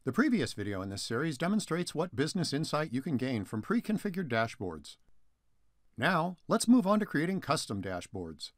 The previous video in this series demonstrates what business insight you can gain from pre-configured dashboards. Now, let's move on to creating custom dashboards.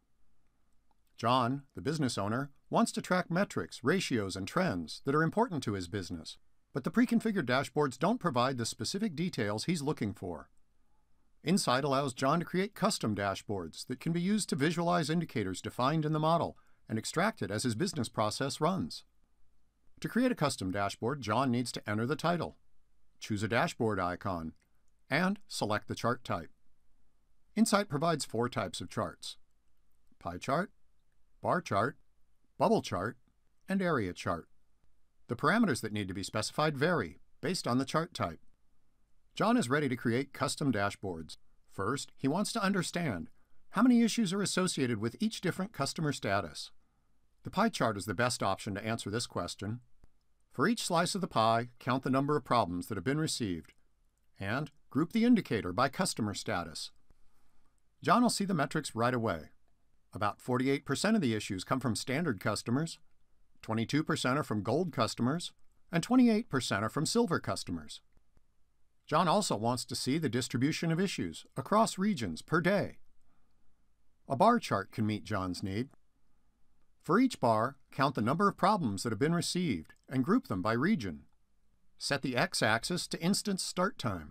John, the business owner, wants to track metrics, ratios, and trends that are important to his business, but the pre-configured dashboards don't provide the specific details he's looking for. Insight allows John to create custom dashboards that can be used to visualize indicators defined in the model and extract it as his business process runs. To create a custom dashboard, John needs to enter the title, choose a dashboard icon, and select the chart type. Insight provides 4 types of charts: pie chart, bar chart, bubble chart, and area chart. The parameters that need to be specified vary based on the chart type. John is ready to create custom dashboards. First, he wants to understand how many issues are associated with each different customer status. The pie chart is the best option to answer this question. For each slice of the pie, count the number of problems that have been received, and group the indicator by customer status. John will see the metrics right away. About 48% of the issues come from standard customers, 22% are from gold customers, and 28% are from silver customers. John also wants to see the distribution of issues across regions per day. A bar chart can meet John's need. For each bar, count the number of problems that have been received and group them by region. Set the x-axis to instance start time.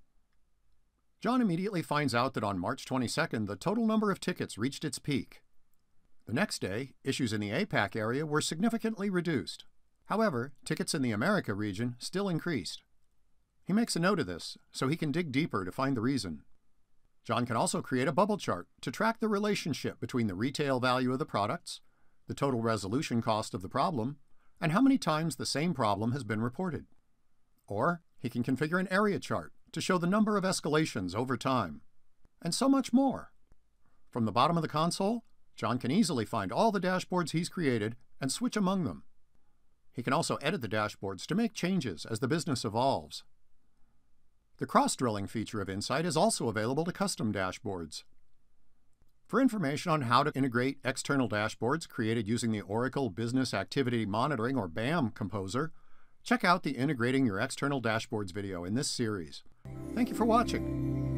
John immediately finds out that on March 22nd, the total number of tickets reached its peak. The next day, issues in the APAC area were significantly reduced. However, tickets in the America region still increased. He makes a note of this so he can dig deeper to find the reason. John can also create a bubble chart to track the relationship between the retail value of the products, the total resolution cost of the problem, and how many times the same problem has been reported. Or he can configure an area chart to show the number of escalations over time, and so much more. From the bottom of the console, John can easily find all the dashboards he's created and switch among them. He can also edit the dashboards to make changes as the business evolves. The cross-drilling feature of Insight is also available to custom dashboards. For information on how to integrate external dashboards created using the Oracle Business Activity Monitoring or BAM composer, check out the Integrating Your External Dashboards video in this series. Thank you for watching.